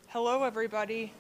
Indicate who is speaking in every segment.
Speaker 1: Hello, everybody.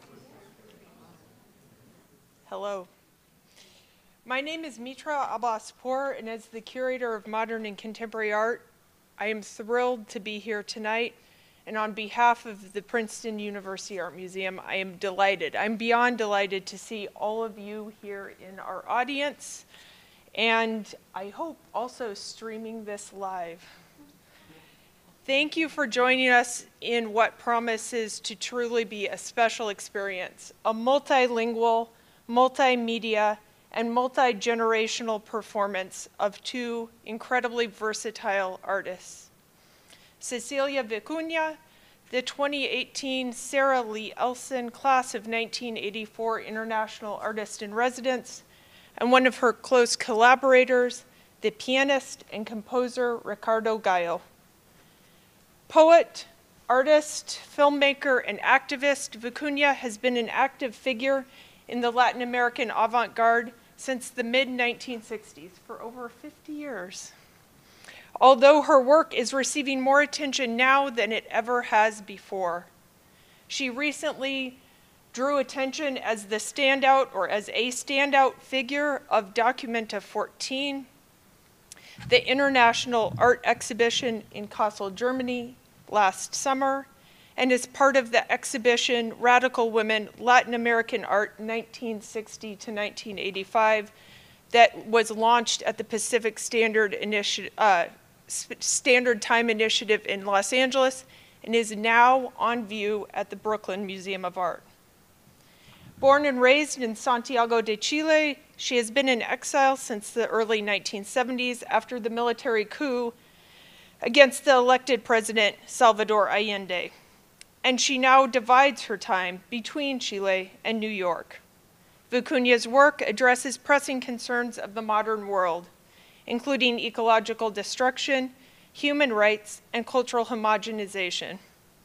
Speaker 1: Hello. My name is Mitra Abbaspour, and as the curator of modern and contemporary art, I am thrilled to be here tonight. And on behalf of the Princeton University Art Museum, I am delighted. I'm beyond delighted to see all of you here in our audience, and I hope also streaming this live. Thank you for joining us in what promises to truly be a special experience, a multilingual, multimedia, and multi-generational performance of two incredibly versatile artists. Cecilia Vicuña, the 2018 Sarah Lee Elson Class of 1984 International Artist in Residence, and one of her close collaborators, the pianist and composer Ricardo Gallo. Poet, artist, filmmaker, and activist, Vicuña has been an active figure in the Latin American avant-garde since the mid-1960s, for over 50 years. Although her work is receiving more attention now than it ever has before. She recently drew attention as the standout, or as a standout figure of Documenta 14, the international art exhibition in Kassel, Germany last summer, and is part of the exhibition Radical Women, Latin American Art 1960 to 1985 that was launched at the Pacific Standard Time Initiative in Los Angeles and is now on view at the Brooklyn Museum of Art. Born and raised in Santiago de Chile, she has been in exile since the early 1970s after the military coup against the elected president Salvador Allende. And she now divides her time between Chile and New York. Vicuña's work addresses pressing concerns of the modern world, including ecological destruction, human rights, and cultural homogenization.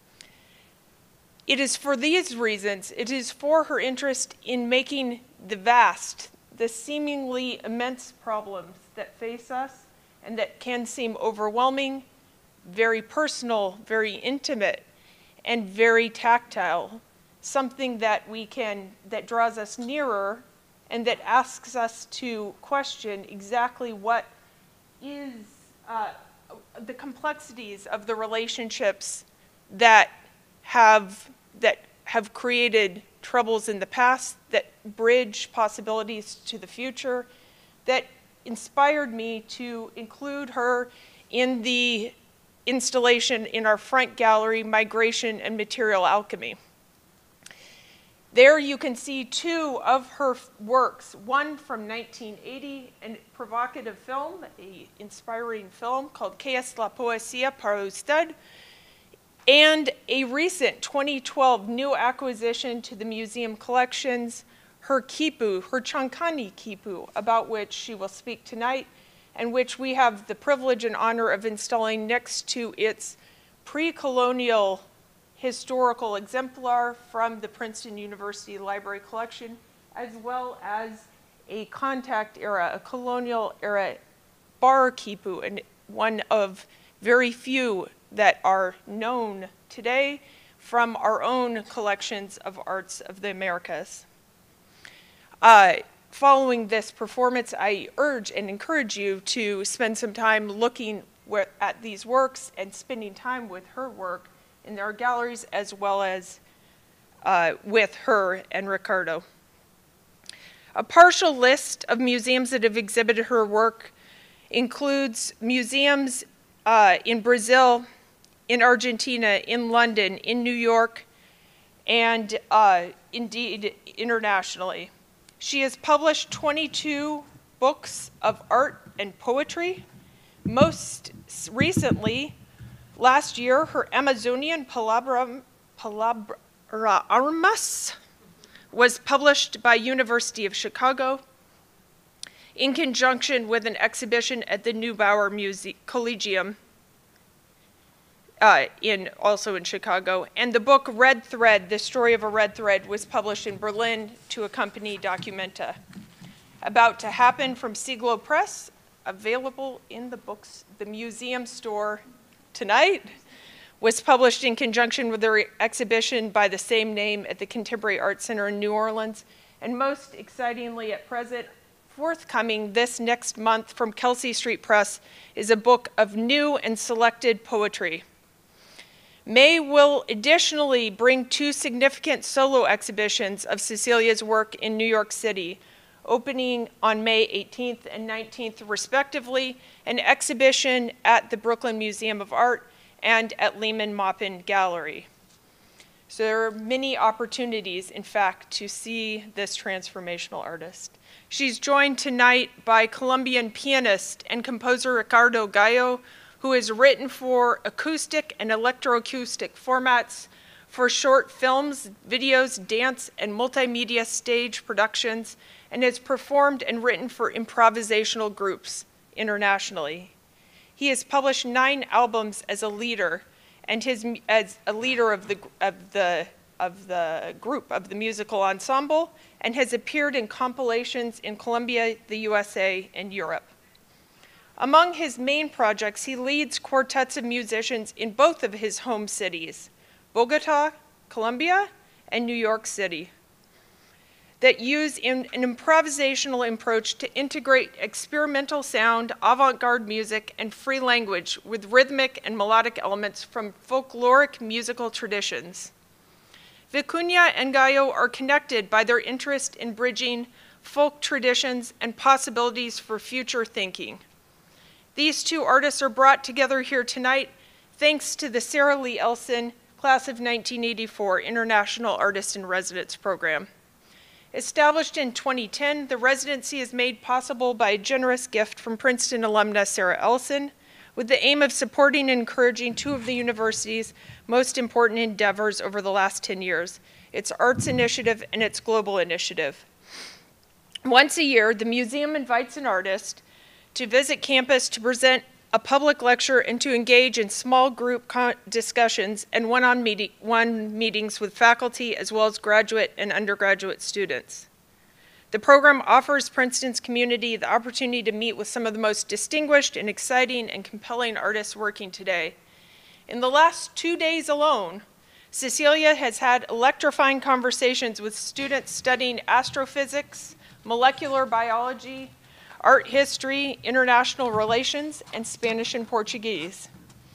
Speaker 1: It is for these reasons, it is for her interest in making the seemingly immense problems that face us and that can seem overwhelming, very personal, very intimate, and very tactile, something that that draws us nearer and that asks us to question exactly what is the complexities of the relationships that have created troubles in the past, that bridge possibilities to the future, that inspired me to include her in the installation in our front gallery, Migration and Material Alchemy. There you can see two of her works, one from 1980, a provocative film, an inspiring film called ¿Qué es la poesía para usted?, and a recent 2012 new acquisition to the museum collections, her quipu, her Chancani quipu, about which she will speak tonight, and which we have the privilege and honor of installing next to its pre-colonial historical exemplar from the Princeton University Library collection, as well as a contact era, a colonial era bar quipu, and one of very few that are known today from our own collections of arts of the Americas. Following this performance, I urge and encourage you to spend some time looking at these works and spending time with her work in our galleries, as well as with her and Ricardo. A partial list of museums that have exhibited her work includes museums in Brazil, in Argentina, in London, in New York, and indeed internationally. She has published 22 books of art and poetry. Most recently, last year, her Amazonian Palabra Armas was published by University of Chicago in conjunction with an exhibition at the Neubauer Collegium, also in Chicago. And the book Red Thread, The Story of a Red Thread, was published in Berlin to accompany Documenta. About to happen from Siglo Press, available in the museum store tonight, was published in conjunction with their exhibition by the same name at the Contemporary Art Center in New Orleans. And most excitingly at present, forthcoming this next month from Kelsey Street Press is a book of new and selected poetry. May will additionally bring 2 significant solo exhibitions of Cecilia's work in New York City, opening on May 18th and 19th respectively, an exhibition at the Brooklyn Museum of Art and at Lehman Maupin Gallery. So there are many opportunities, in fact, to see this transformational artist. She's joined tonight by Colombian pianist and composer Ricardo Gallo, who has written for acoustic and electroacoustic formats for short films, videos, dance, and multimedia stage productions, and has performed and written for improvisational groups internationally. He has published 9 albums as a leader, and as a leader of the group, of the musical ensemble, and has appeared in compilations in Colombia, the USA, and Europe. Among his main projects, he leads quartets of musicians in both of his home cities, Bogota, Colombia, and New York City, that use an improvisational approach to integrate experimental sound, avant-garde music, and free language with rhythmic and melodic elements from folkloric musical traditions. Vicuña and Gallo are connected by their interest in bridging folk traditions and possibilities for future thinking. These 2 artists are brought together here tonight thanks to the Sarah Lee Elson Class of 1984 International Artist in Residence Program. Established in 2010, the residency is made possible by a generous gift from Princeton alumna Sarah Elson, with the aim of supporting and encouraging 2 of the university's most important endeavors over the last 10 years, its arts initiative and its global initiative. Once a year, the museum invites an artist to visit campus to present a public lecture and to engage in small group discussions and one-on-one meetings with faculty as well as graduate and undergraduate students. The program offers Princeton's community the opportunity to meet with some of the most distinguished and exciting and compelling artists working today. In the last 2 days alone, Cecilia has had electrifying conversations with students studying astrophysics, molecular biology, art history, international relations, and Spanish and Portuguese.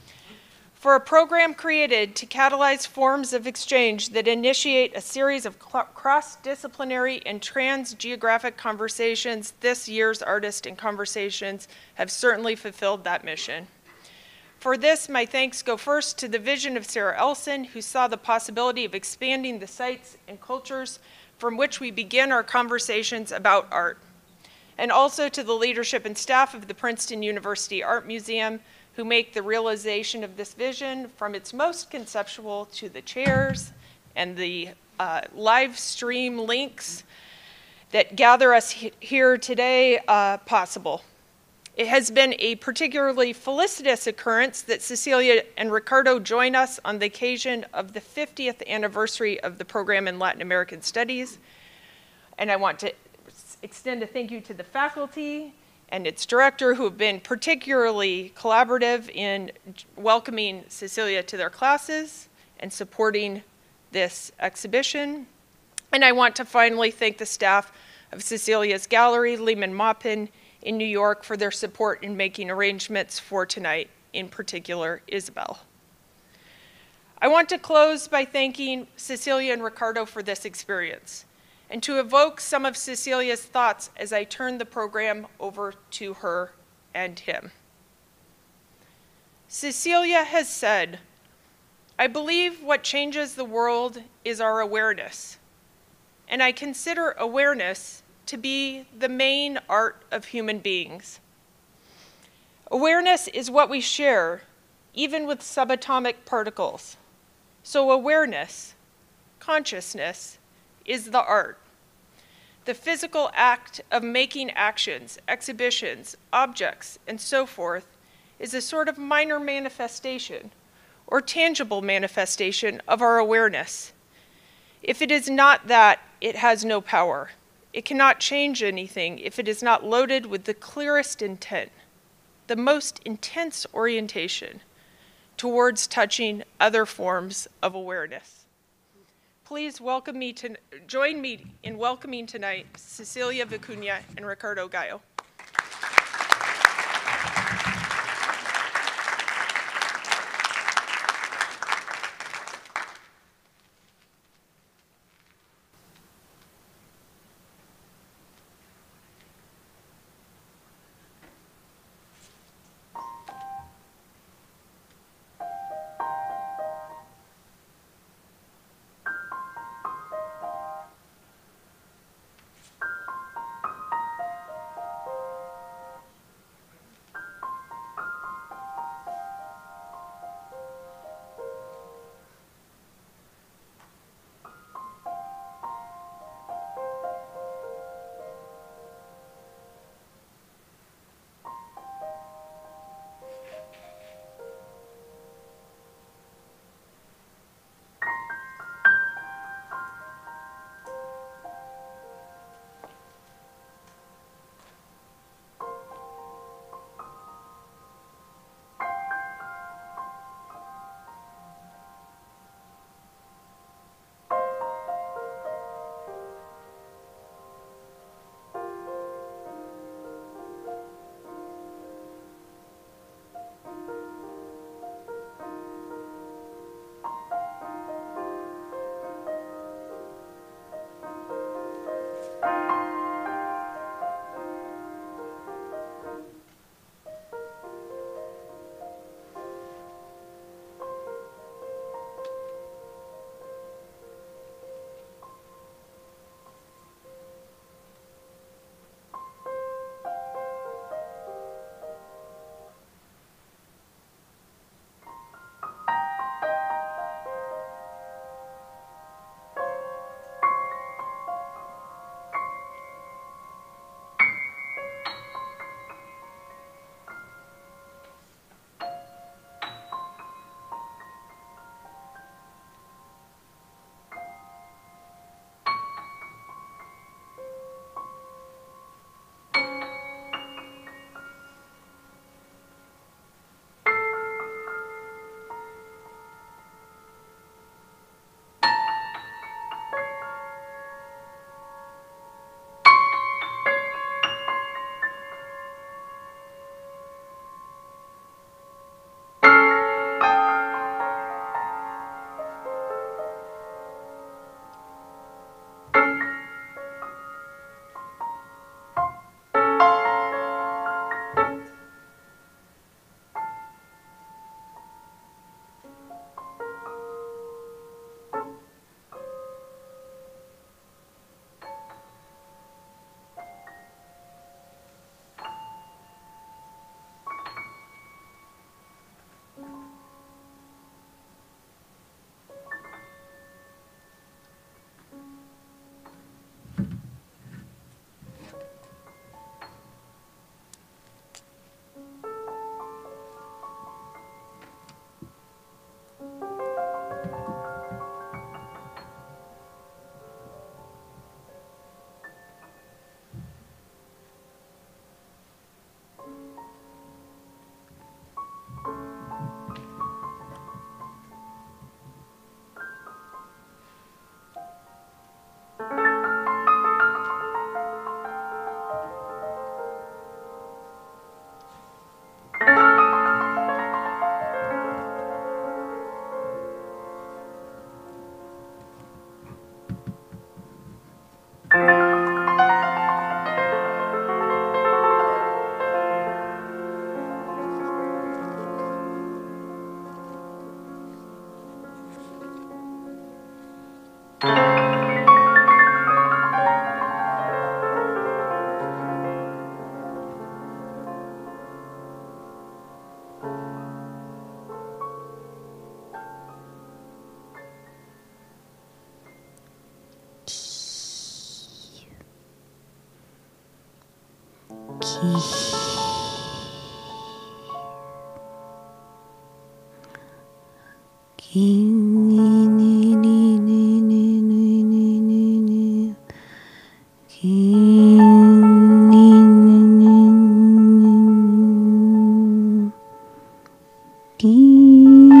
Speaker 1: For a program created to catalyze forms of exchange that initiate a series of cross-disciplinary and trans-geographic conversations, this year's Artists in Conversations have certainly fulfilled that mission. For this, my thanks go first to the vision of Sarah Elson, who saw the possibility of expanding the sites and cultures from which we begin our conversations about art, and also to the leadership and staff of the Princeton University Art Museum, who make the realization of this vision, from its most conceptual to the chairs and the live stream links that gather us here today, possible. It has been a particularly felicitous occurrence that Cecilia and Ricardo join us on the occasion of the 50th anniversary of the program in Latin American Studies. And I want to extend a thank you to the faculty and its director, who have been particularly collaborative in welcoming Cecilia to their classes and supporting this exhibition. And I want to finally thank the staff of Cecilia's gallery, Lehman Maupin, in New York, for their support in making arrangements for tonight, in particular, Isabel. I want to close by thanking Cecilia and Ricardo for this experience, and to evoke some of Cecilia's thoughts as I turn the program over to her and him. Cecilia has said, "I believe what changes the world is our awareness, and I consider awareness to be the main art of human beings. Awareness is what we share, even with subatomic particles. So awareness, consciousness, is the art. The physical act of making actions, exhibitions, objects, and so forth is a sort of minor manifestation or tangible manifestation of our awareness. If it is not that, it has no power. It cannot change anything if it is not loaded with the clearest intent, the most intense orientation, towards touching other forms of awareness. Please join me in welcoming tonight Cecilia Vicuña and Ricardo Gallo.
Speaker 2: Ki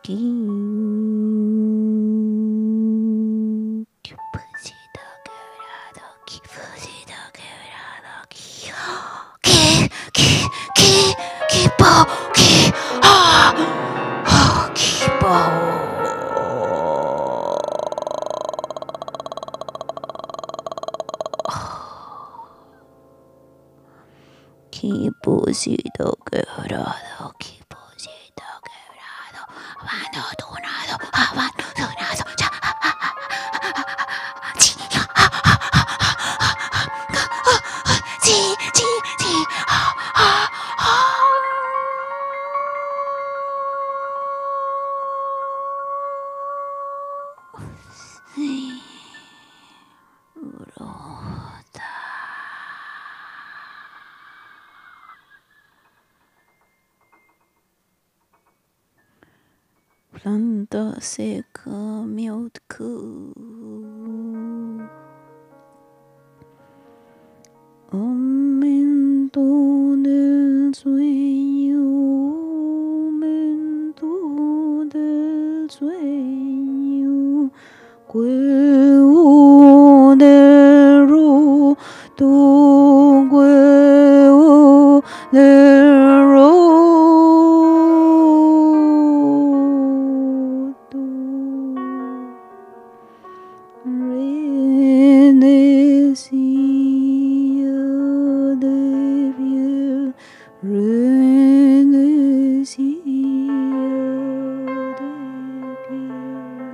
Speaker 2: Planta seca, miautka. Aumento del sueño, aumento del sueño. Huevo de roto, huevo de roto. Renecía de piel, renecía de piel.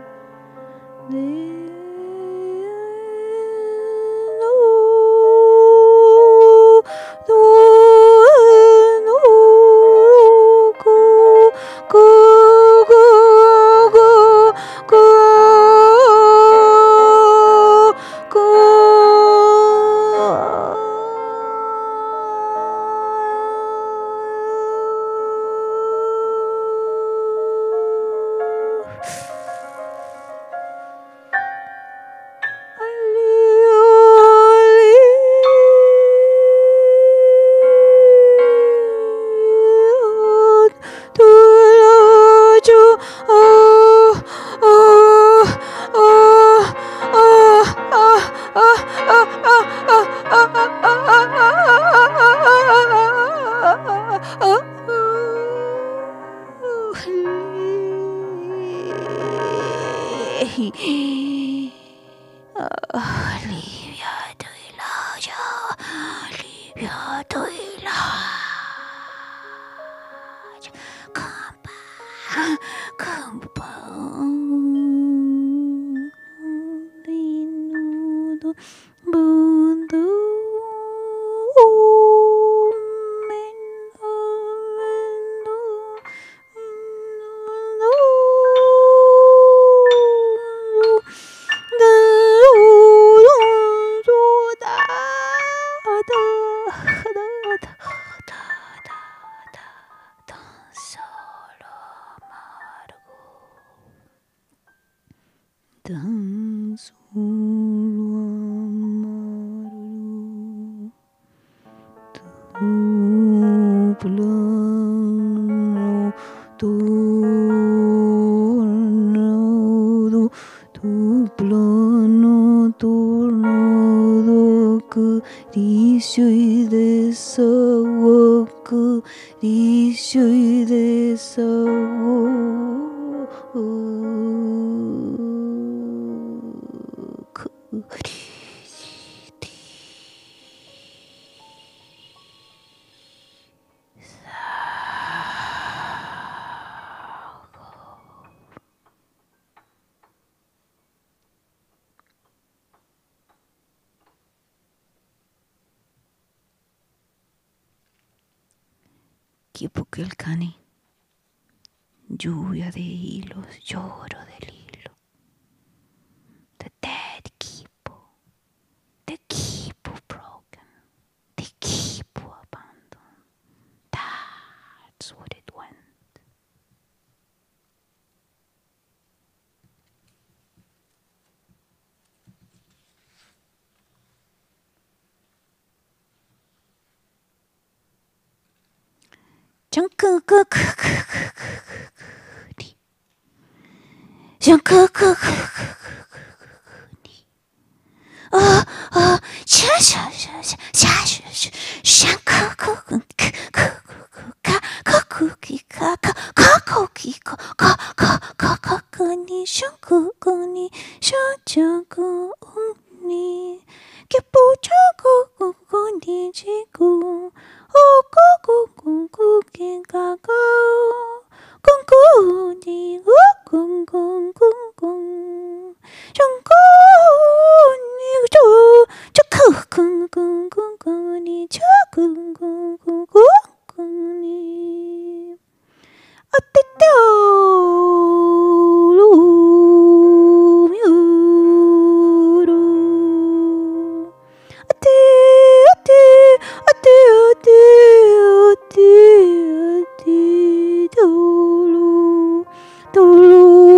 Speaker 2: Tan solo amarlo, tu plano tornado, tu plano tornado, acaricio y desahogo, acaricio y Kipukelkani, lluvia de hilos, lloro del hilo. The dead Kipu broken, the Kipu abandoned. That's what it went. シャンククククにシャシャシャシャシャシャシャシャンクククククカカクキカカカコキカカカカカクにシャンククにシャチャクにキャポチャククにジクオココココキカカコンコにゴコンコンコンコンシャンコにチョチョククンクンクンクンにチョクンクンクンクンクンにあてておろみおろあてあてあてあてあてあてとろとろ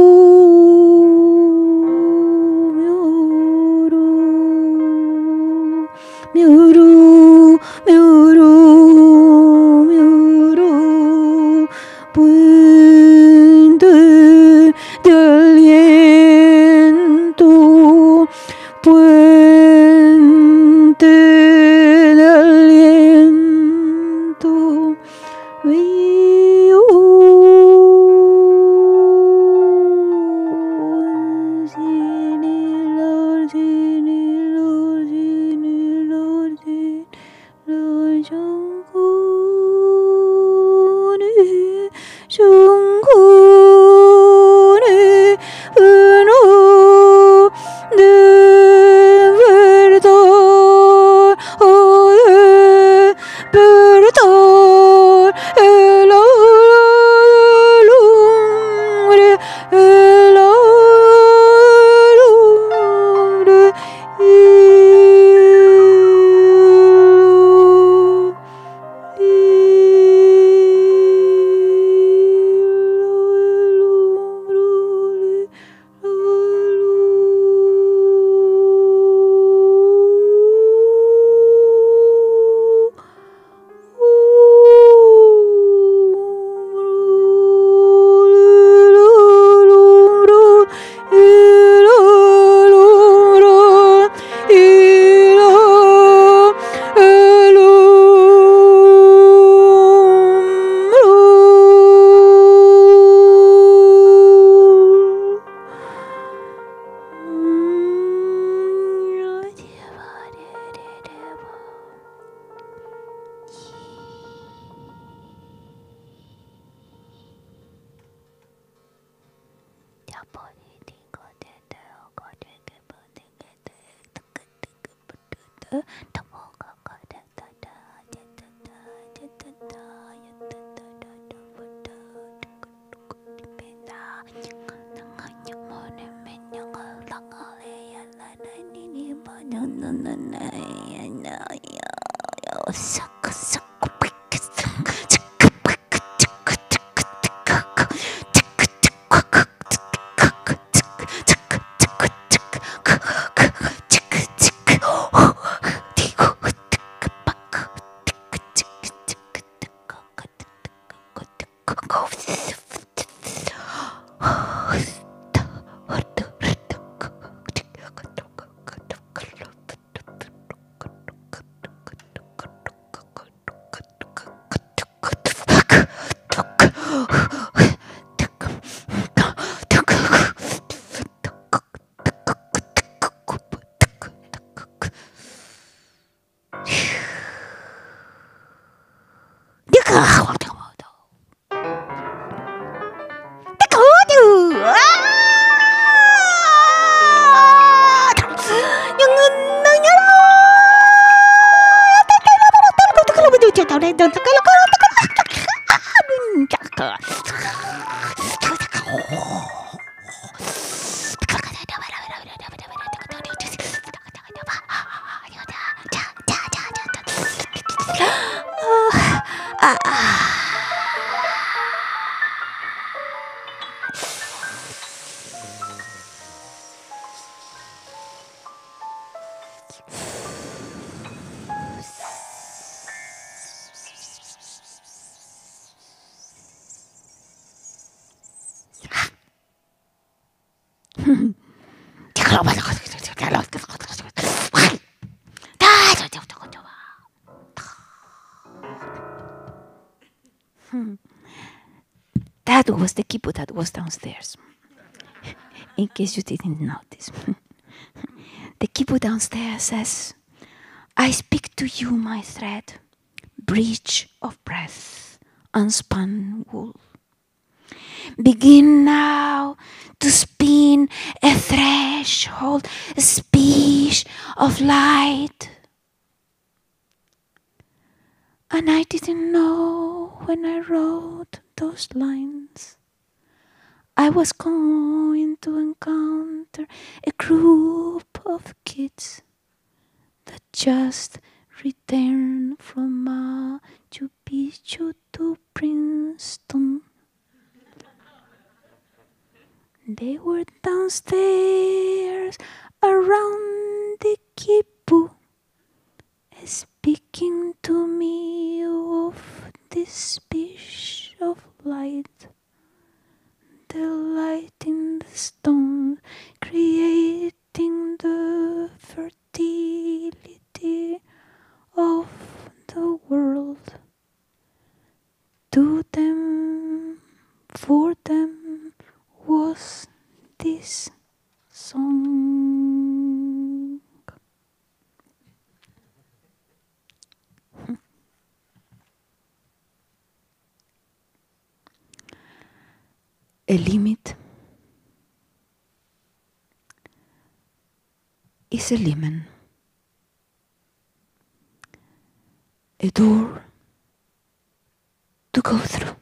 Speaker 2: ミュルミュルミュルプンデdel viento puente del viento That was the kibbutz that was downstairs. In case you didn't notice. The kibbutz downstairs says, I speak to you, my thread, bridge of breath, unspun wool. Begin now to spin a threshold, a speech of light. And I didn't know when I wrote those lines I was going to encounter a group of kids that just returned from Machu Picchu to Princeton. They were downstairs around the kibbutz, speaking to me of this speech of light. The light in the stone, creating the fertility of the world. To them, for them, was this song. A limit is a lemon. A door to go through.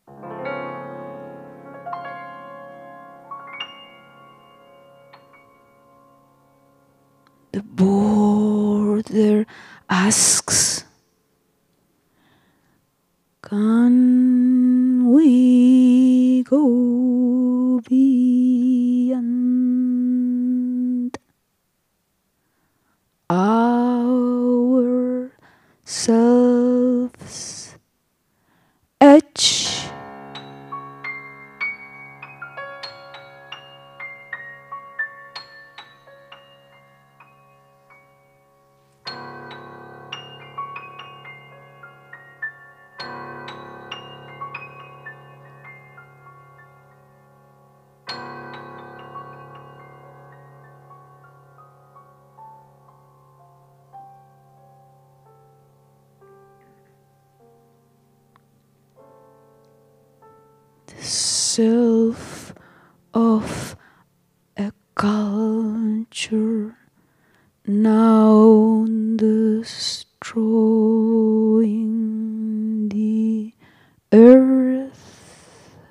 Speaker 2: The border asks, can we go beyond ourselves' edge? Self of a culture now destroying the earth.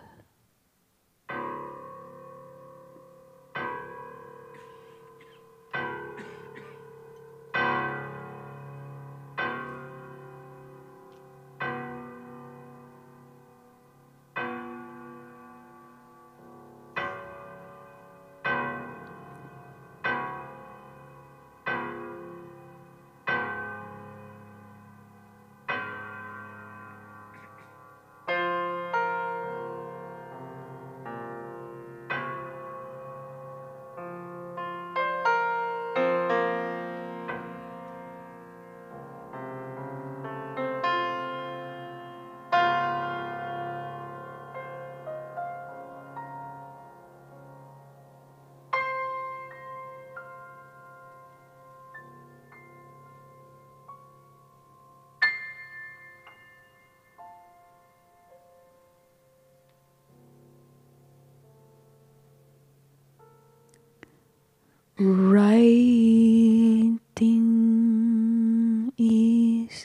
Speaker 2: Writing is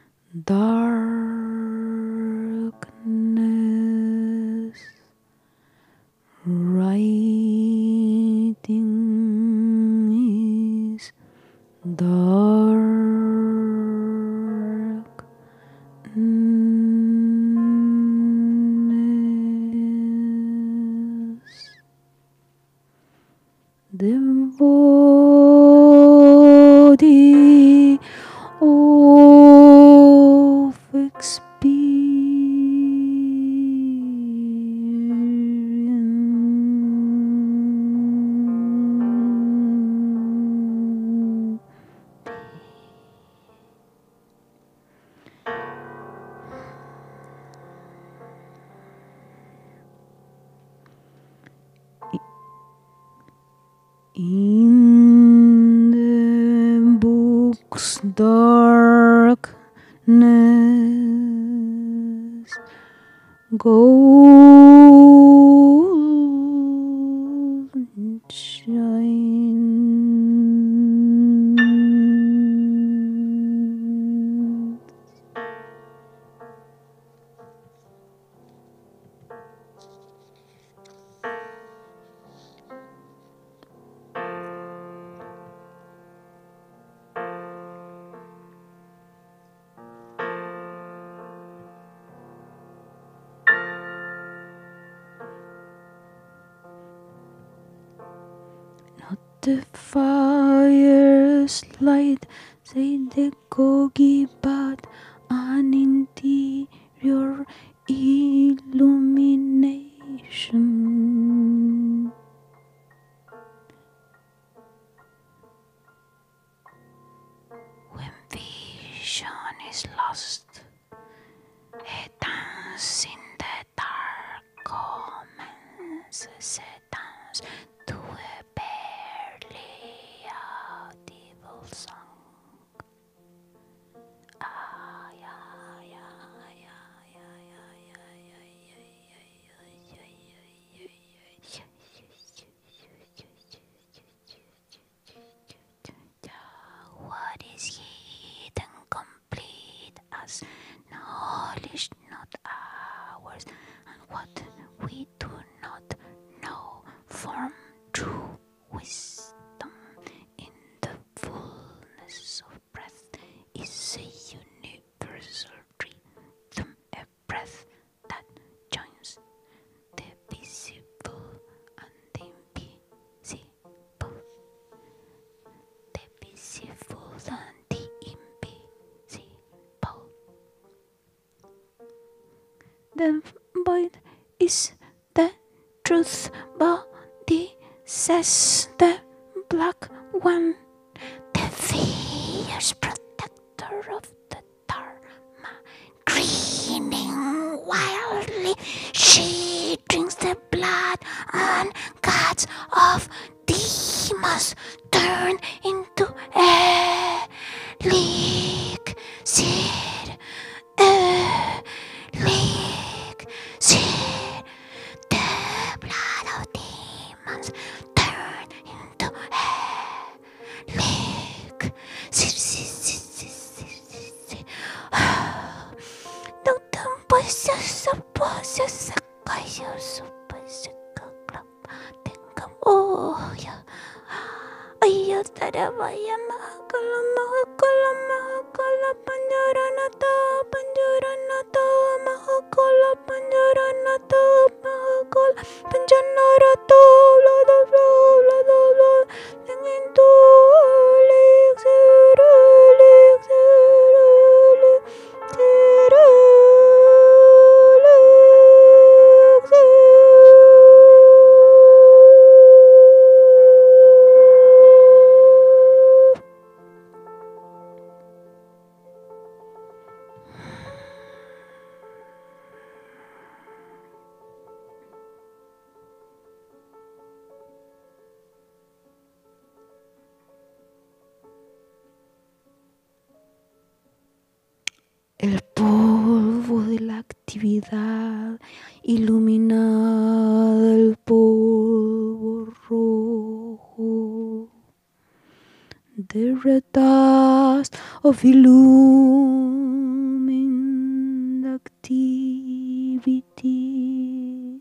Speaker 2: darkness. Writing is darkness. The body of In the book's darkness, golden shine. The fire's light, say the gogi, but an interior illumination. When vision is lost, a dance in the dark commences, a dance to a barely audible song. What is hidden complete as knowledge not ours, and what we do not know form true wisdom in the fullness of breath is a universal rhythm, a breath that joins the visible and the invisible, the visible and the invisible. The void is the truth, body says the black one, the fierce protector of the Dharma, grinning wildly. She drinks the blood and guts of demons, turned into elixir, elixir. The blood of demons turned into elixir. No tempo se pose se cayó su pose tenga ya ay ya estará vaya mahakala panjaranata mahakala panjaranata mahakala panjanarato bla bla bla bla bla into elixir el polvo de la actividad iluminada, el polvo rojo, the red dust of illumined activity,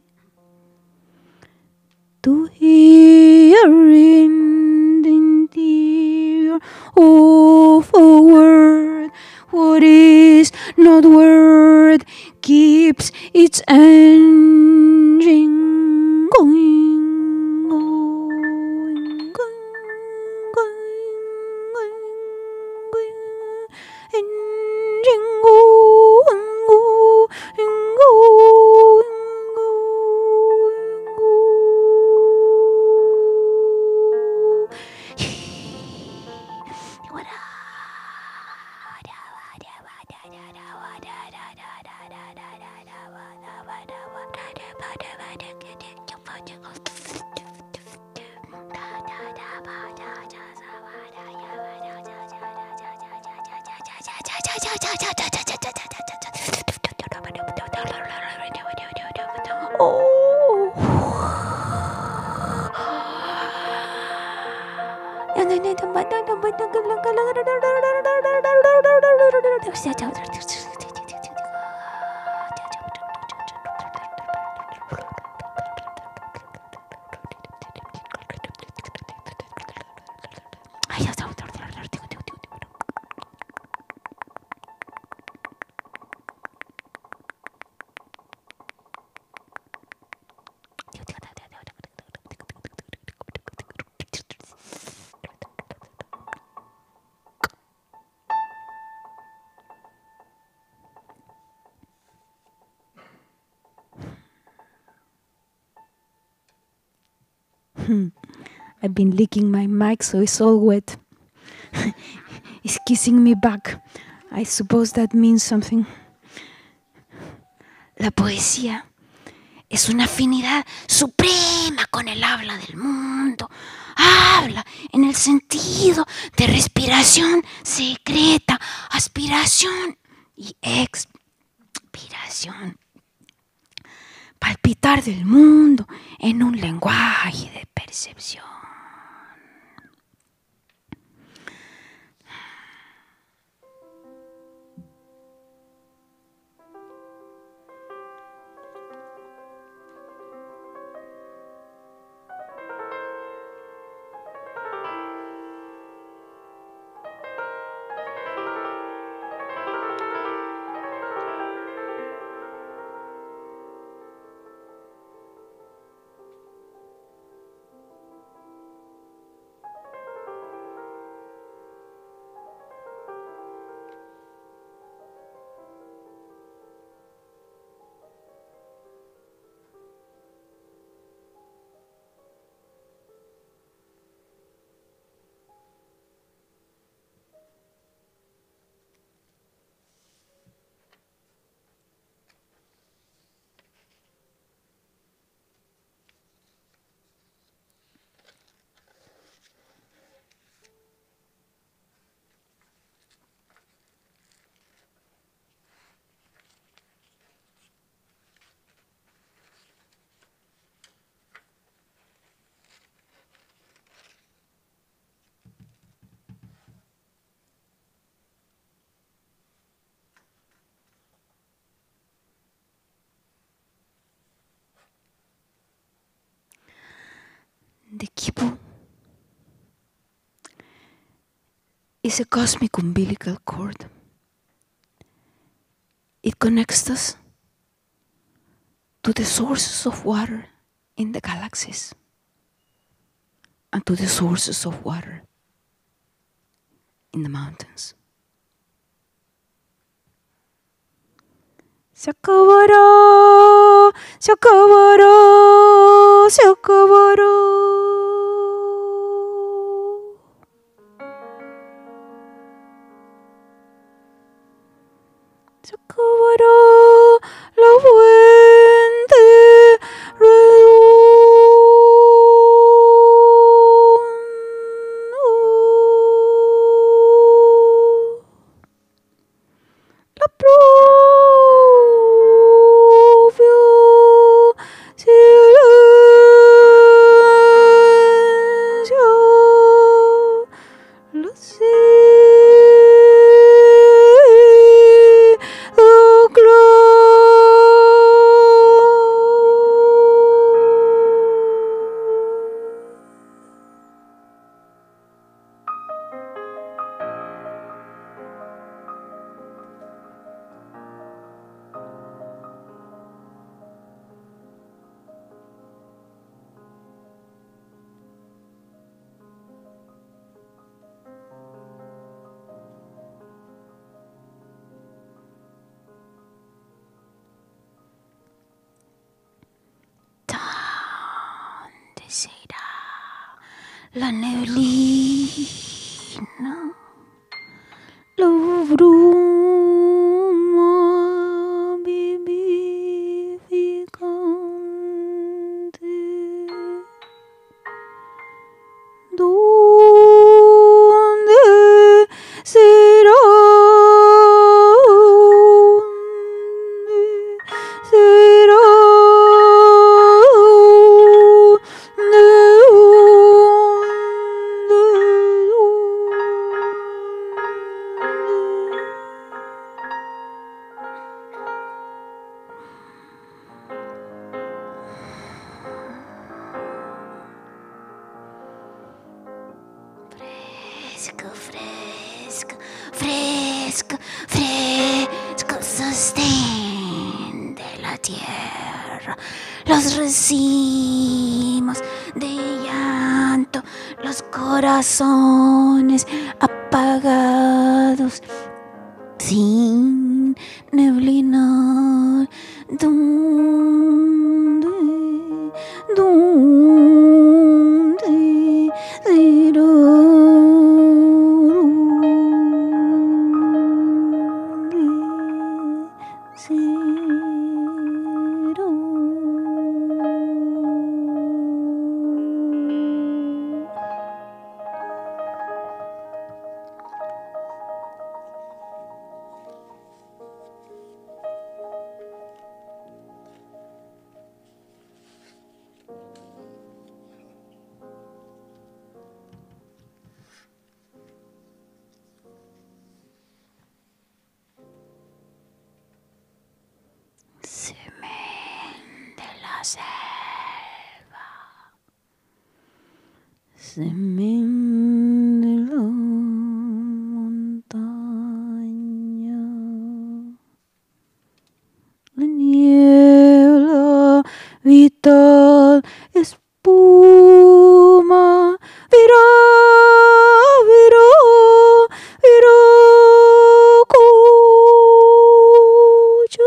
Speaker 2: to hear in the interior of a word what is not word keeps its engine going, going, engine going. I've been licking my mic, so it's all wet. It's kissing me back. I suppose that means something. La poesía es una afinidad suprema con el habla del mundo. Habla en el sentido de respiración secreta, aspiración y expiración. Palpitar del mundo en un lenguaje de percepción. The kipu is a cosmic umbilical cord. It connects us to the sources of water in the galaxies and to the sources of water in the mountains. Se acabará, se acabará, se acabará. Se acabará la fuente redonda. La propia silencio. La ¿dónde será la neblina? La bruma vivificante. ¿Dónde será? ¿Dónde será? ¿Dónde fresco, fresco, fresco, sostén de la tierra, los racimos de llanto, los corazones apagados, sin neblina, ¿dónde irá? Semen de la selva, semen de la montaña, la niebla vital, espuma, virá, virá, virá, cuyo.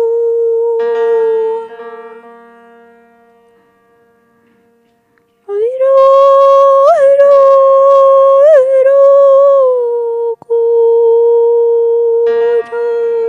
Speaker 2: Virá, virá, virá, cuyo.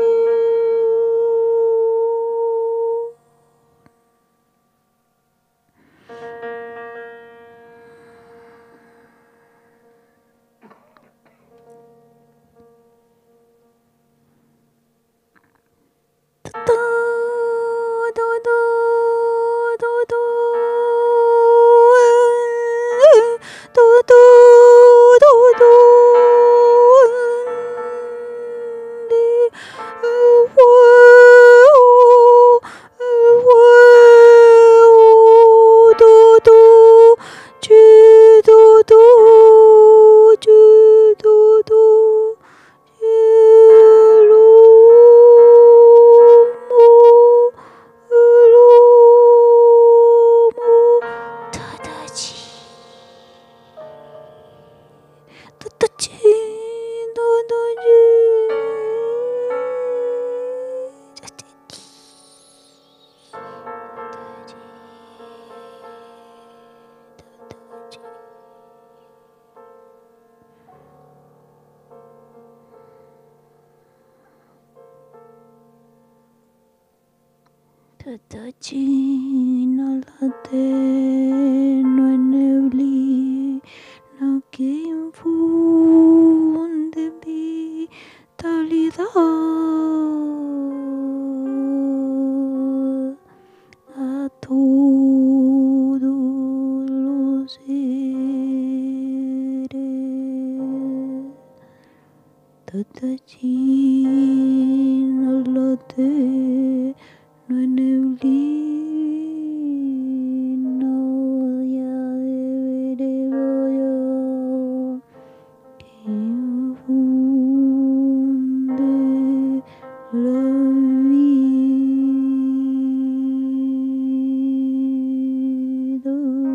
Speaker 2: China la tenue neblina que infunde vitalidad a todos los seres. China la tenue neblina ya veremos que infunde la vida.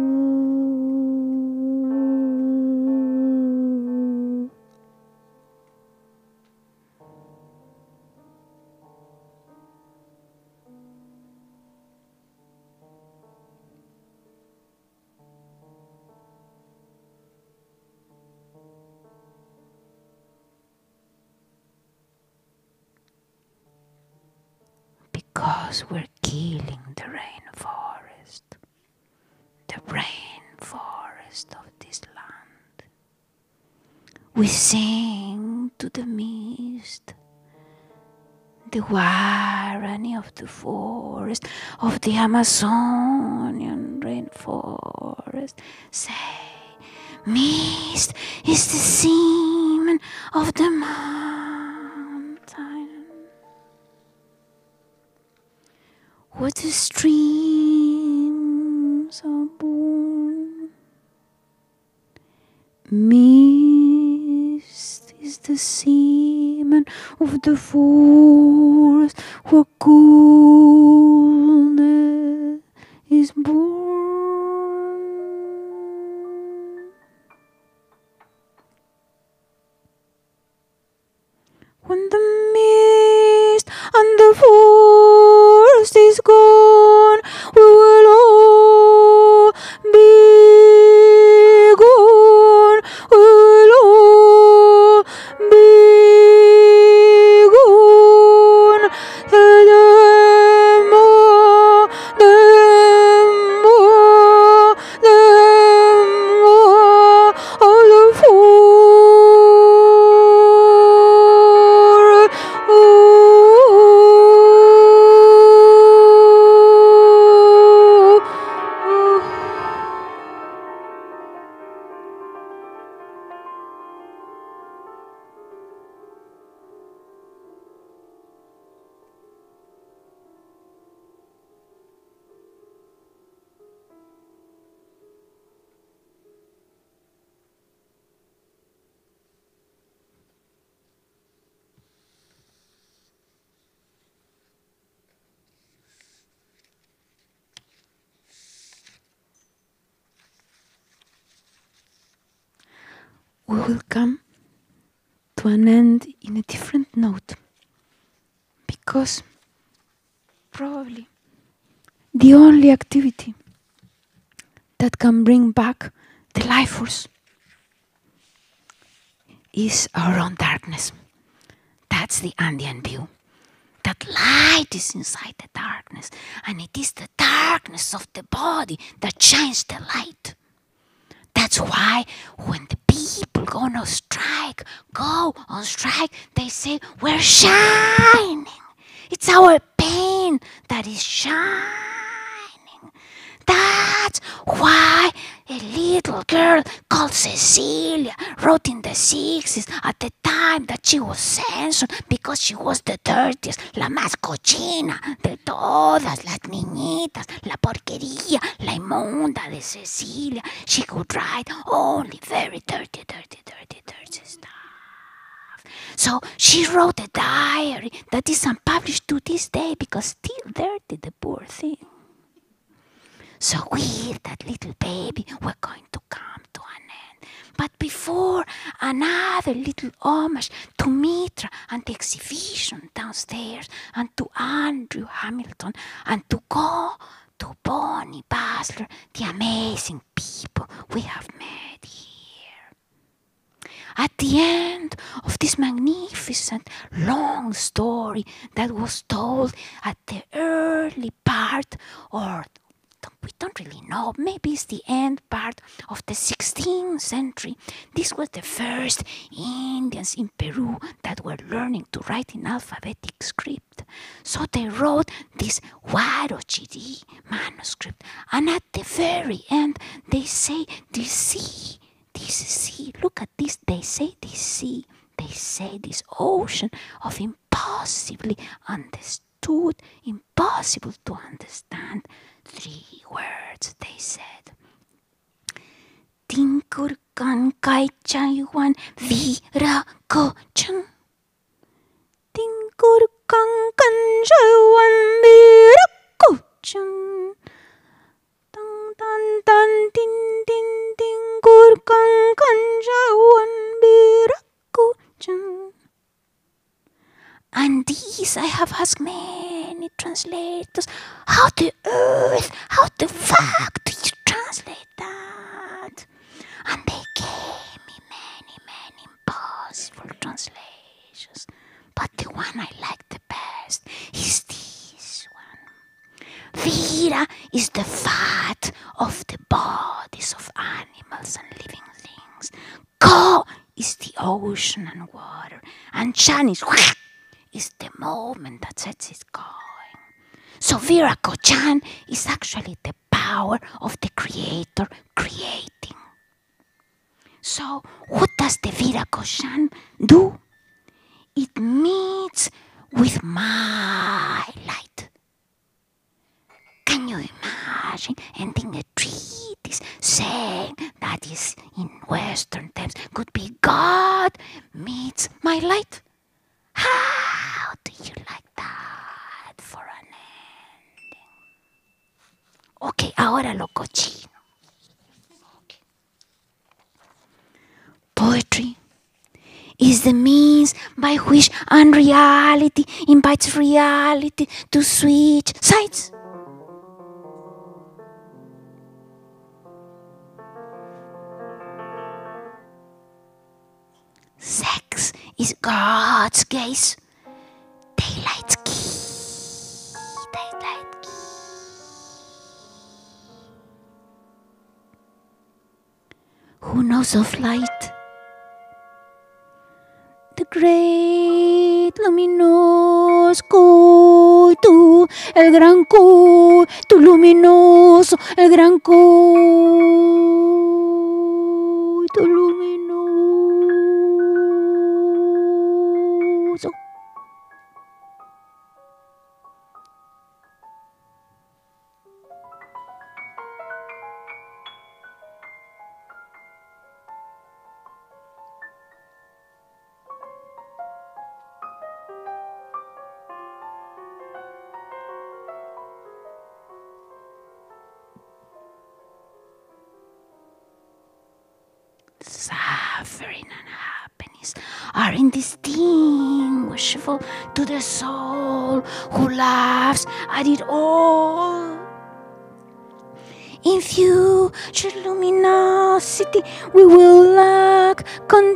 Speaker 2: Because we're killing the rainforest of this land. We sing to the mist, the guarani of the forest, of the Amazonian rainforest. Say, mist is the semen of the mountain. Where the streams are born, mist the seaman of the forest where coolness is born. When the mist and the forest is gone, we will all be gone. We will all be gone. All the we will come to an end in a different note, because probably the only activity that can bring back the life force is our own darkness. That's the Andean view. That light is inside the darkness, and it is the darkness of the body that shines the light. That's why when the people go on strike, they say, we're shining. It's our pain that is shining. That's why a little girl called Cecilia wrote in the 60s, at the time that she was censored because she was the dirtiest, la más cochina de todas, las niñitas, la porquería, la inmunda de Cecilia. She could write only very dirty stuff. So she wrote a diary that is unpublished to this day because still dirty, the poor thing. So with that little baby, we're going to come to an end. But before, another little homage to Mitra and the exhibition downstairs, and to Andrew Hamilton, and to go to Bonnie Basler, the amazing people we have met here. At the end of this magnificent long story that was told at the early part, or we don't really know, maybe it's the end part of the 16th century. This was the first Indians in Peru that were learning to write in alphabetic script. So they wrote this Huarochiri manuscript, and at the very end they say this sea, look at this, they say this sea, they say this ocean of impossibly understood, impossible to understand. 3 words, they said. Tinkurkan kai chayuan virakochan. Tinkurkan kan chayuan virakochan. Tan tan tan tin tin tinkurkan kan chayuan virakochan. And these I have asked many translators, how the fuck do you translate that? And they gave me many impossible translations. But the one I like the best is this one. Vira is the fat of the bodies of animals and living things. Ko is the ocean and water. And Chan is the moment that sets it going. So Virakochan is actually the power of the creator creating. So what does the Virakochan do? It meets with my light. Can you imagine ending a treatise saying that is in Western terms could be God God meets my light. How do you like that for an ending? Ok, ahora lo cochino. Okay. Poetry is the means by which unreality invites reality to switch sides. Sex is God's gaze. Daylight's key. Daylight key. Who knows of light? The great luminoso coito, el gran coito luminoso, el gran coito luminoso. Suffering and happiness are indistinguishable to the soul who laughs at it all. In future luminosity, we will lack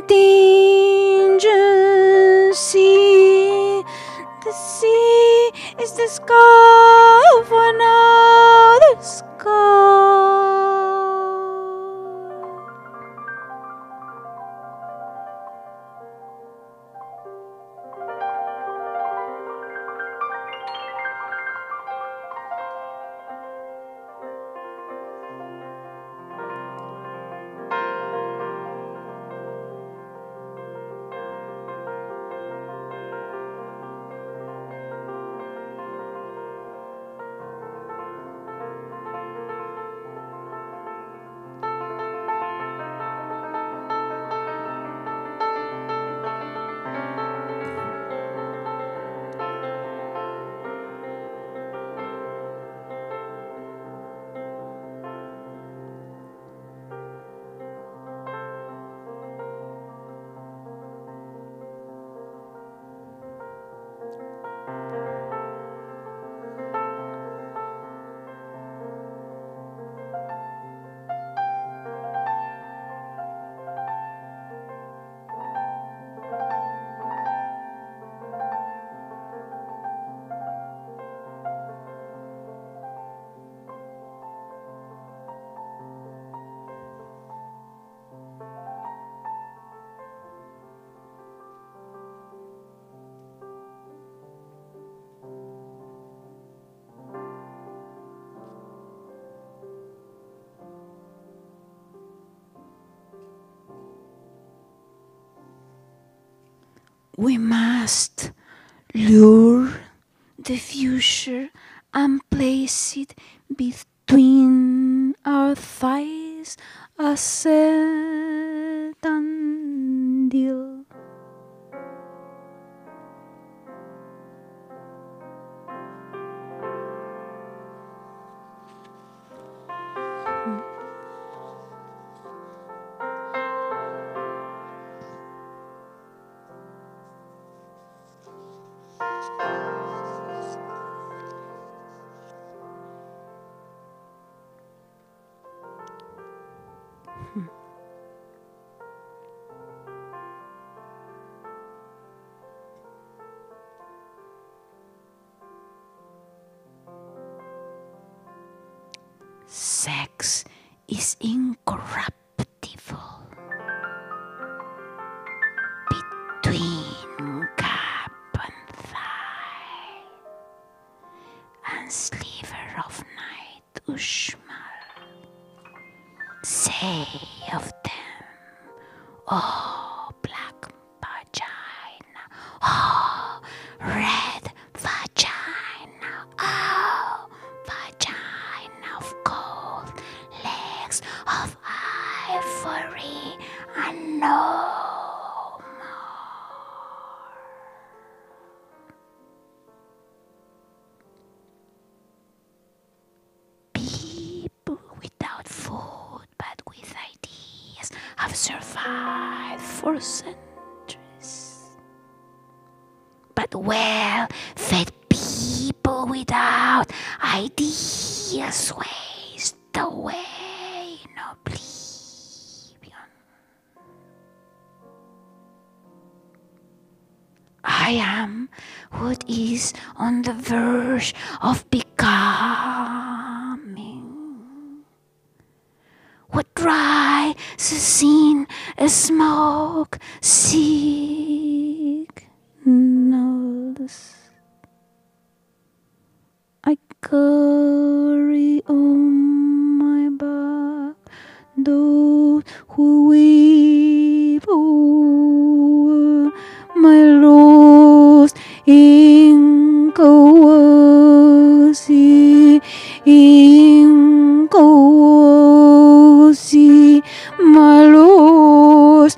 Speaker 2: contingency. The sea is the sky of another sky. We must lure the future and place it between our thighs, a certain deal. Sex is incorruptible. Between cap and thigh and sliver of night ushmal. Say of them, oh black vagina, oh red vagina, oh vagina of gold, legs of ivory, and no for centuries. But well-fed people without ideas waste away in oblivion. I am what is on the verge of becoming. What rises in a smoke signals. I carry on my back those who weep over my lost incoercy, my lost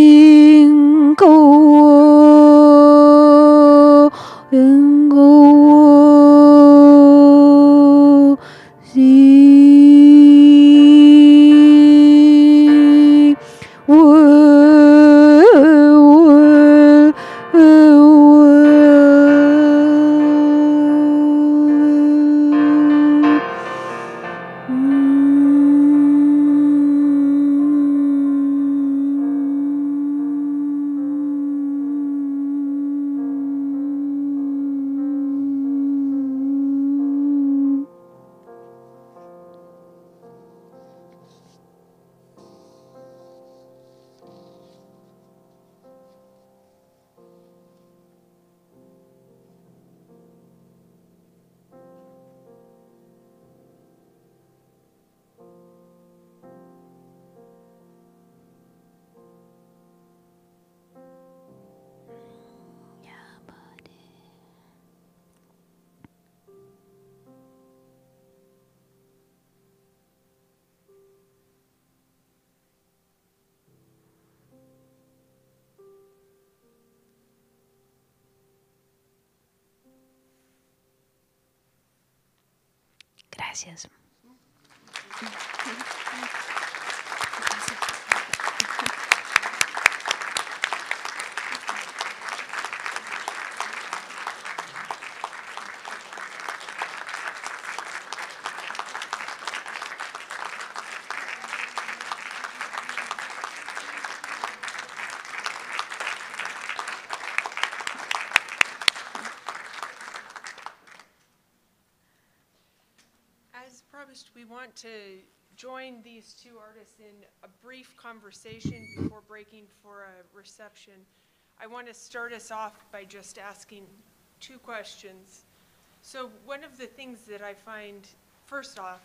Speaker 2: Gracias.
Speaker 1: As promised, we want to join these two artists in a brief conversation before breaking for a reception. I want to start us off by just asking two questions. So one of the things that I find, first off,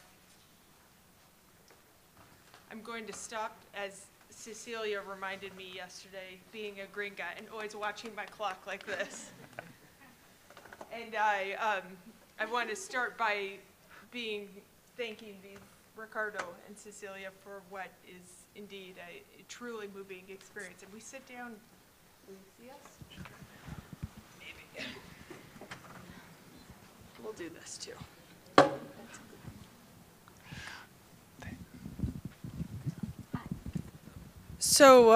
Speaker 1: I'm going to stop, as Cecilia reminded me yesterday, being a gringa and always watching my clock like this. And I want to start by thanking Ricardo and Cecilia for what is indeed a truly moving experience. And we sit down, will you see us? Maybe. We'll do this too. So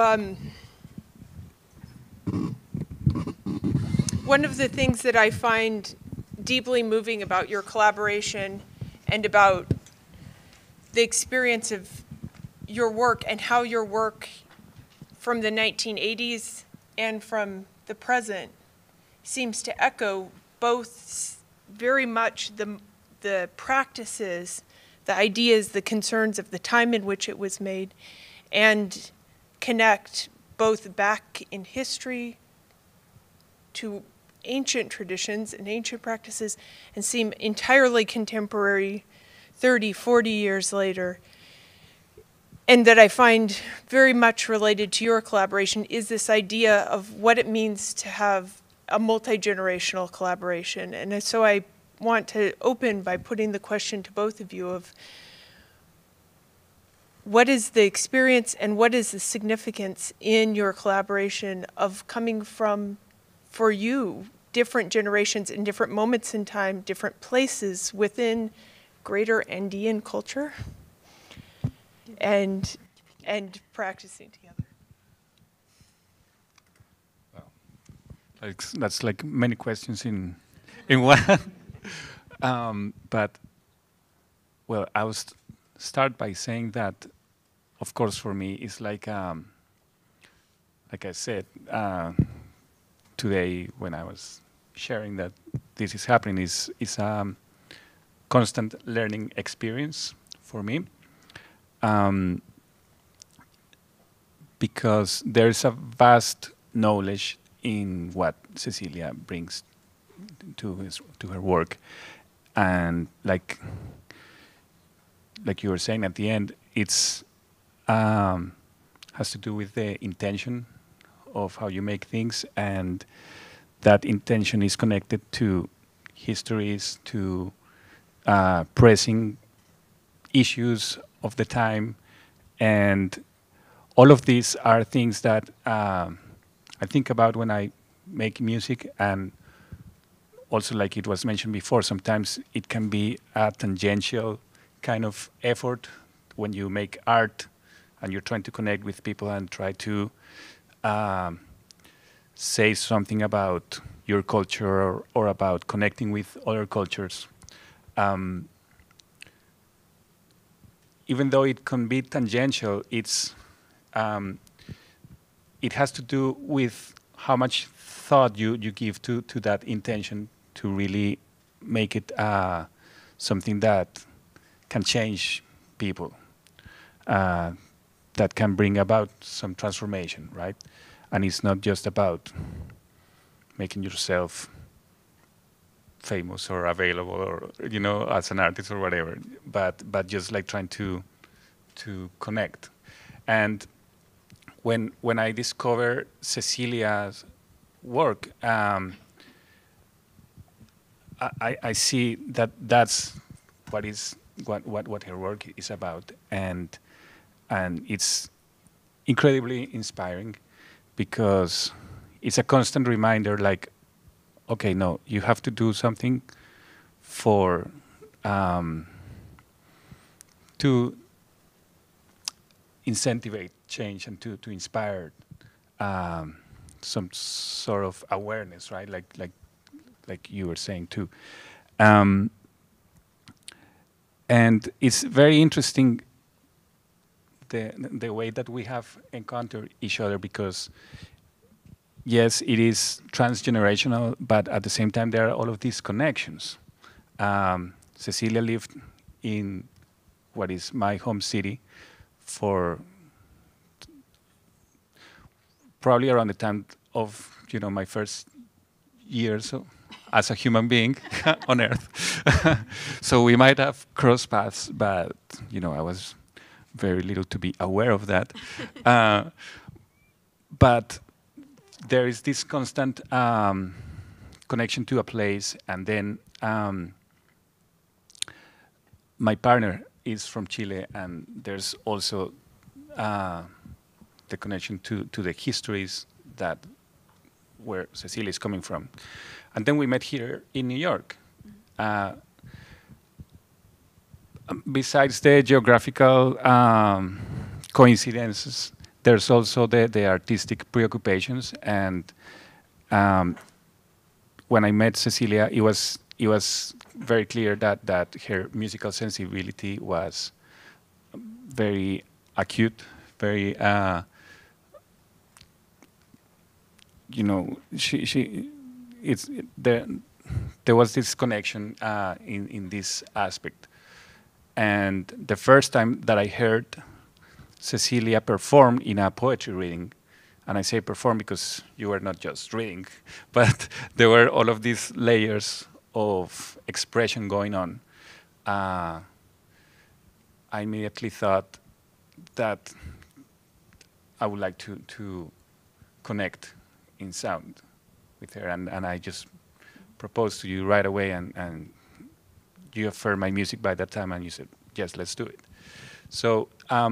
Speaker 1: one of the things that I find deeply moving about your collaboration and about the experience of your work and how your work from the 1980s and from the present seems to echo both very much the practices, the ideas, the concerns of the time in which it was made, and connect both back in history to ancient traditions and ancient practices and seem entirely contemporary 30, 40 years later. And that I find very much related to your collaboration is this idea of what it means to have a multi-generational collaboration. And so I want to open by putting the question to both of you of what is the experience and what is the significance in your collaboration of coming from, for you, different generations in different moments in time, different places within greater Andean culture, and practicing together.
Speaker 3: Like, that's like many questions in one. But well, I will start by saying that, of course, for me, it's like I said today when I was sharing that this is happening, is constant learning experience for me, because there's a vast knowledge in what Cecilia brings to her work, and like you were saying at the end, it's has to do with the intention of how you make things, and that intention is connected to histories, to pressing issues of the time, and all of these are things that I think about when I make music. And also, like it was mentioned before, sometimes it can be a tangential kind of effort when you make art and you're trying to connect with people and try to say something about your culture, or about connecting with other cultures. Even though it can be tangential, it has to do with how much thought you give to that intention to really make it something that can change people, that can bring about some transformation, right? And it's not just about making yourself famous or available, or as an artist or whatever, but just like trying to connect. And when I discover Cecilia's work, I see that that's what her work is about, and it's incredibly inspiring, because it's a constant reminder, like, okay, no, you have to do something for to incentivize change and to inspire some sort of awareness, right? Like you were saying too. And it's very interesting the way that we have encountered each other, because yes, it is transgenerational, but at the same time there are all of these connections. Cecilia lived in what is my home city for probably around the time of my first years as a human being on Earth. So we might have crossed paths, but I was very little to be aware of that. But there is this constant connection to a place, and then my partner is from Chile, and there's also the connection to the histories that where Cecilia is coming from. And then we met here in New York. Besides the geographical coincidences, there's also the artistic preoccupations. And when I met Cecilia, it was very clear that her musical sensibility was very acute, very there was this connection in this aspect. And the first time that I heard Cecilia perform in a poetry reading, and I say perform because you were not just reading, but there were all of these layers of expression going on. I immediately thought that I would like to connect in sound with her, and I just proposed to you right away, and you affirmed my music by that time, and you said, yes, let's do it. So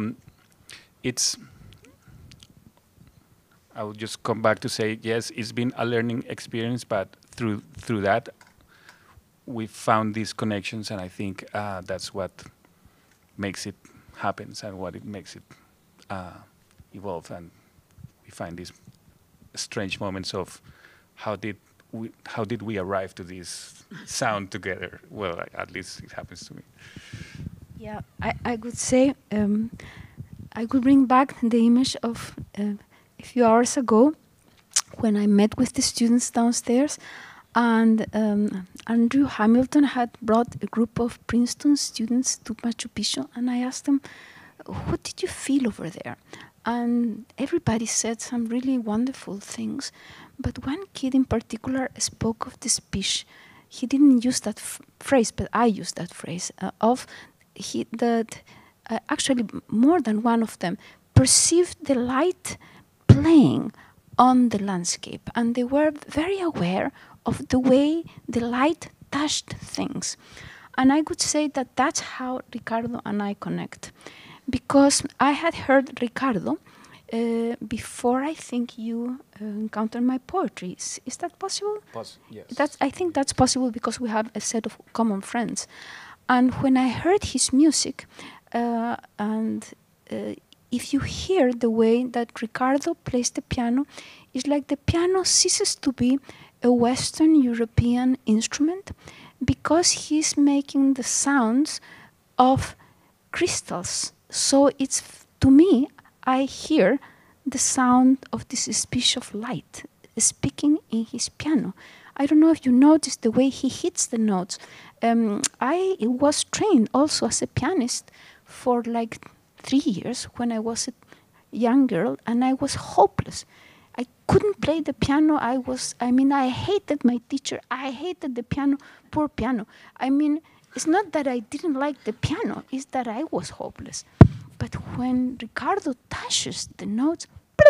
Speaker 3: I will just come back to say, yes, it's been a learning experience, but through that, we found these connections, and I think that's what makes it happen, and what it makes it evolve, and we find these strange moments of how did we arrive to this sound together? Well, at least it happens to me.
Speaker 2: Yeah, I could say I could bring back the image of a few hours ago when I met with the students downstairs, and Andrew Hamilton had brought a group of Princeton students to Machu Picchu, and I asked them, what did you feel over there? And everybody said some really wonderful things, but one kid in particular spoke of the speech. He didn't use that phrase, but I used that phrase, actually more than one of them perceived the light playing on the landscape, and they were very aware of the way the light touched things. And I could say that that's how Ricardo and I connect, because I had heard Ricardo before I think you encountered my poetry. Is that possible?
Speaker 3: Yes.
Speaker 2: I think that's possible because we have a set of common friends. And when I heard his music, if you hear the way that Ricardo plays the piano, it's like the piano ceases to be a Western European instrument because he's making the sounds of crystals. So it's, to me, I hear the sound of this speech of light speaking in his piano. I don't know if you noticed the way he hits the notes. I was trained also as a pianist for like 3 years when I was a young girl, and I was hopeless. I couldn't play the piano. I hated my teacher. I hated the piano, poor piano. I mean, it's not that I didn't like the piano, it's that I was hopeless. But when Ricardo touches the notes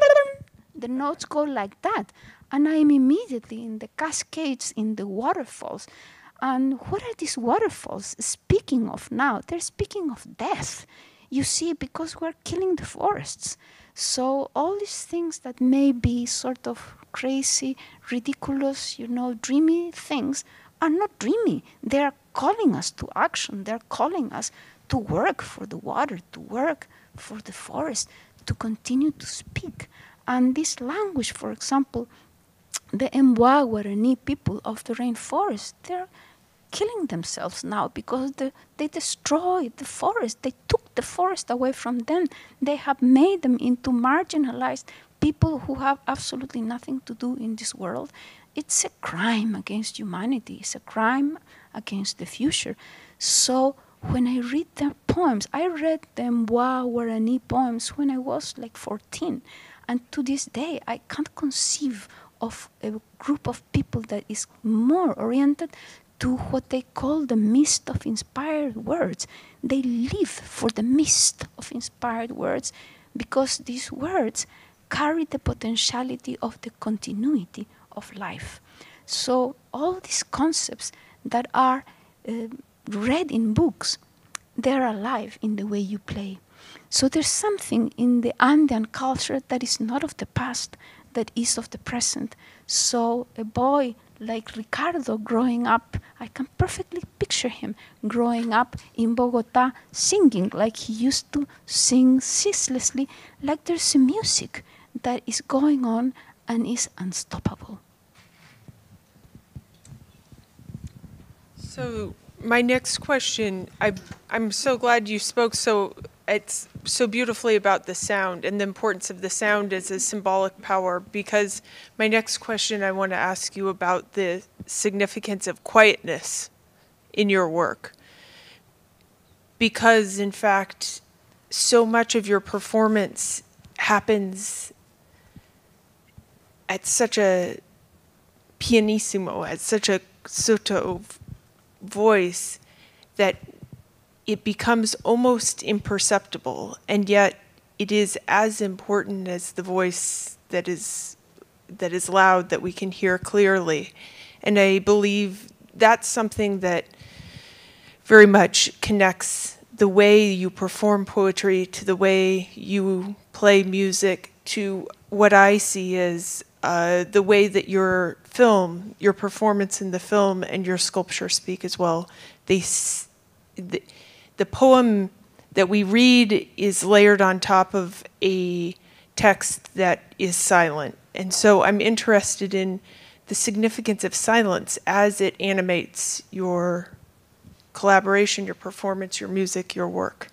Speaker 2: go like that. And I'm immediately in the cascades, in the waterfalls. And what are these waterfalls speaking of now? They're speaking of death. You see, because we're killing the forests. So all these things that may be sort of crazy, ridiculous, dreamy things are not dreamy. They're calling us to action. They're calling us to work for the water, to work for the forest, to continue to speak. And this language, for example, the Mwa Guarani people of the rainforest, they're killing themselves now because they destroyed the forest. They took the forest away from them. They have made them into marginalized people who have absolutely nothing to do in this world. It's a crime against humanity. It's a crime against the future. So when I read their poems, I read the Mwa Guarani poems when I was like 14. And to this day, I can't conceive of a group of people that is more oriented to what they call the mist of inspired words. They live for the mist of inspired words because these words carry the potentiality of the continuity of life. So all these concepts that are read in books, they're alive in the way you play. So there's something in the Andean culture that is not of the past, that is of the present. So a boy like Ricardo growing up, I can perfectly picture him growing up in Bogota singing like he used to sing ceaselessly, like there's a music that is going on and is unstoppable.
Speaker 1: So my next question, I'm so glad you spoke so beautifully about the sound and the importance of the sound as a symbolic power, because my next question I want to ask you about the significance of quietness in your work. Because in fact, so much of your performance happens at such a pianissimo, at such a sotto voice that it becomes almost imperceptible, and yet it is as important as the voice that is loud, that we can hear clearly. And I believe that's something that very much connects the way you perform poetry to the way you play music to what I see as the way that your film, your performance in the film and your sculpture speak as well. The poem that we read is layered on top of a text that is silent. And so I'm interested in the significance of silence as it animates your collaboration, your performance, your music, your work?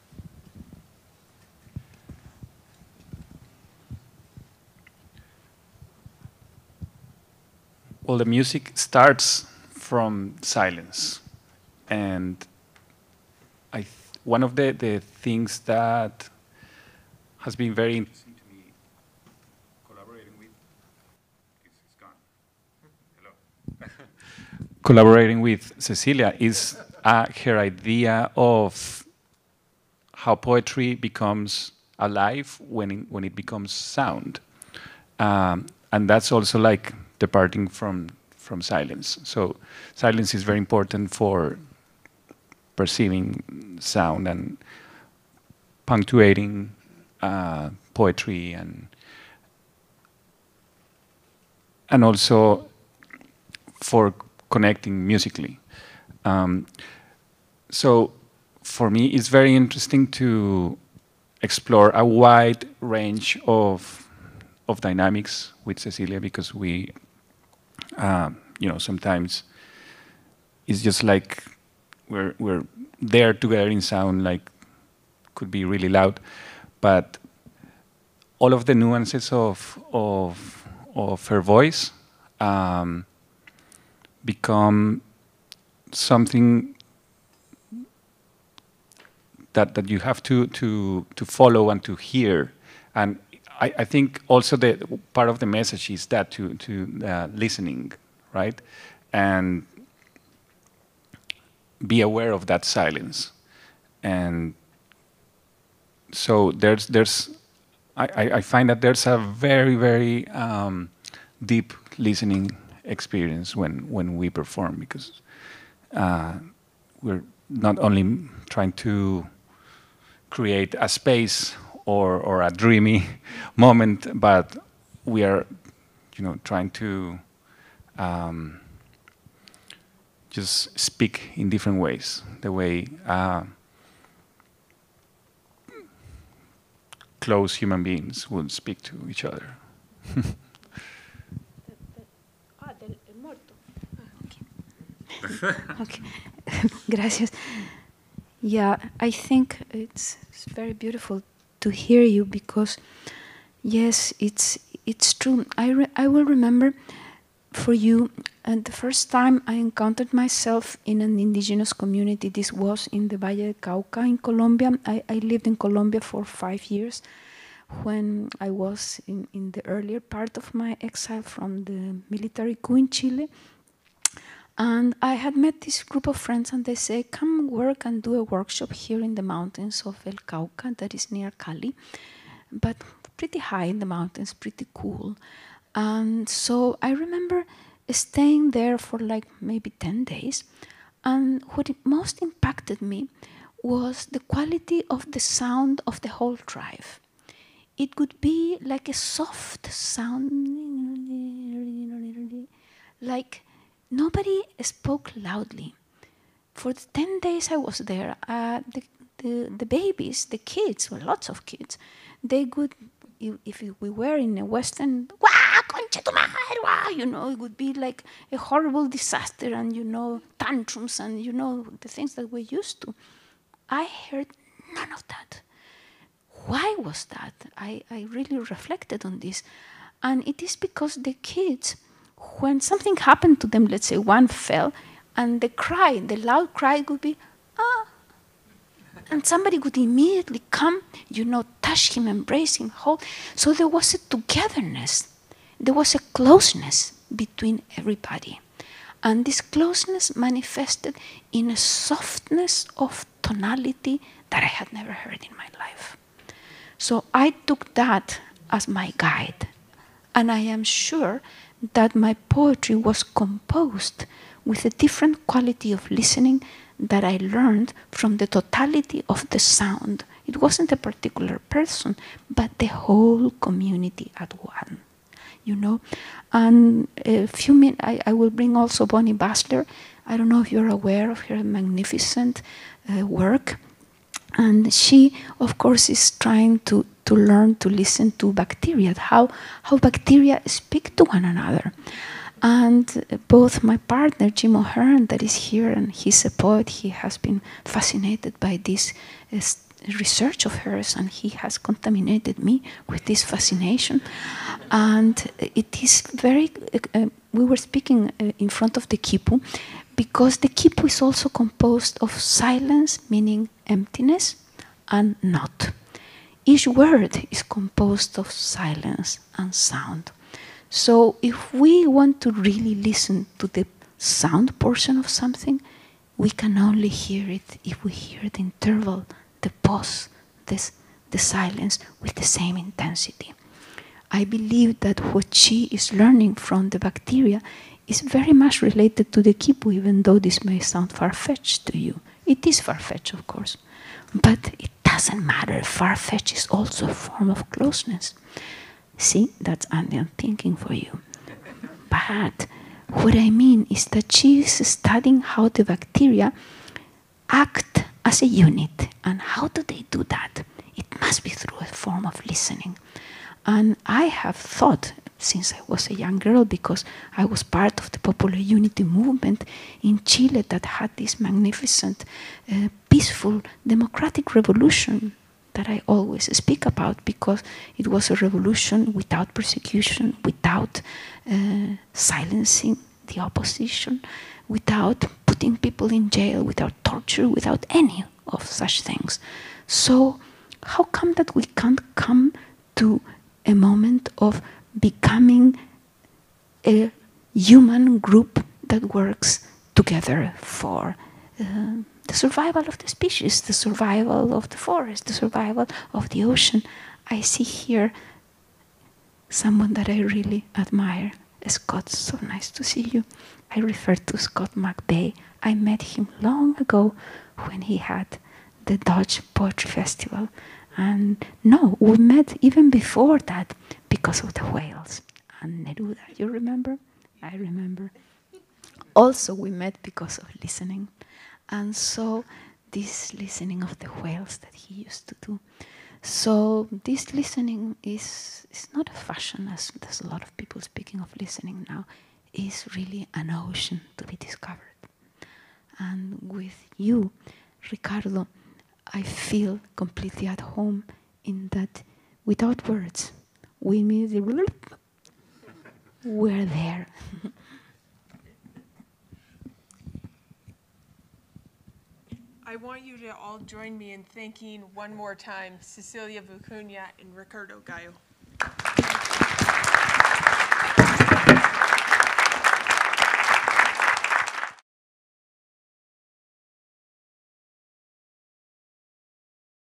Speaker 3: Well, the music starts from silence, and one of the things that has been very interesting to me collaborating with it's gone. Hello. Collaborating with Cecilia is her idea of how poetry becomes alive when it becomes sound, and that's also like departing from silence. So silence is very important for perceiving sound and punctuating poetry and also for connecting musically. So for me, it's very interesting to explore a wide range of dynamics with Cecilia, because we, sometimes it's just like we're there together in sound, like could be really loud, but all of the nuances of her voice become something that you have to follow and to hear. And I think also the part of the message is that to listening, right, and be aware of that silence. And so I find that there's a very, very deep listening experience when we perform, because we're not only trying to create a space or a dreamy moment, but we are, trying to just speak in different ways, the way close human beings would speak to each other.
Speaker 2: Okay. Gracias. Yeah, I think it's very beautiful to hear you, because yes, it's true. I will remember for you, the first time I encountered myself in an indigenous community. This was in the Valle del Cauca in Colombia. I lived in Colombia for 5 years when I was in the earlier part of my exile from the military coup in Chile. And I had met this group of friends, and they say, come work and do a workshop here in the mountains of El Cauca, that is near Cali, but pretty high in the mountains, pretty cool. And so I remember staying there for like maybe 10 days. And what most impacted me was the quality of the sound of the whole tribe. It would be like a soft sound, like nobody spoke loudly. For the 10 days I was there, the babies, the kids, well, lots of kids, they would, if we were in a Western, wah, concha tu madre, wah, it would be like a horrible disaster, and tantrums, and the things that we're used to. I heard none of that. Why was that? I really reflected on this. And it is because the kids, when something happened to them, let's say one fell, and the loud cry would be, ah. And somebody would immediately come, touch him, embrace him, hold. So there was a togetherness. There was a closeness between everybody. And this closeness manifested in a softness of tonality that I had never heard in my life. So I took that as my guide. And I am sure that my poetry was composed with a different quality of listening that I learned from the totality of the sound. It wasn't a particular person, but the whole community at one. And a few minutes, I will bring also Bonnie Basler. I don't know if you're aware of her magnificent work. And she, of course, is trying to learn to listen to bacteria, how bacteria speak to one another. And both my partner, Jim O'Hearn, that is here, and he's a poet, he has been fascinated by this research of hers, and he has contaminated me with this fascination. And it is very, we were speaking in front of the quipu, because the quipu is also composed of silence, meaning emptiness, and not. Each word is composed of silence and sound. So if we want to really listen to the sound portion of something, we can only hear it if we hear the interval, the pause, the silence with the same intensity. I believe that what she is learning from the bacteria is very much related to the quipu, even though this may sound far-fetched to you. It is far-fetched, of course, but it doesn't matter. Far-fetched is also a form of closeness. See, that's Andean thinking for you. But what I mean is that she is studying how the bacteria act as a unit. And how do they do that? It must be through a form of listening. And I have thought, since I was a young girl, because I was part of the popular unity movement in Chile that had this magnificent, peaceful, democratic revolution that I always speak about, because it was a revolution without persecution, without silencing the opposition, without putting people in jail, without torture, without any of such things. So how come that we can't come to a moment of becoming a human group that works together for the survival of the species, the survival of the forest, the survival of the ocean? I see here someone that I really admire. Scott, so nice to see you. I refer to Scott McBay. I met him long ago when he had the Dutch Poetry Festival. And no, we met even before that because of the whales and Neruda. You remember? I remember. Also, we met because of listening. And so this listening of the whales that he used to do. So this listening is not a fashion, as there's a lot of people speaking of listening now. Is really an ocean to be discovered. And with you, Ricardo, I feel completely at home in that without words, we immediately, we're there.
Speaker 1: I want you to all join me in thanking one more time Cecilia Vicuña and Ricardo Gallo.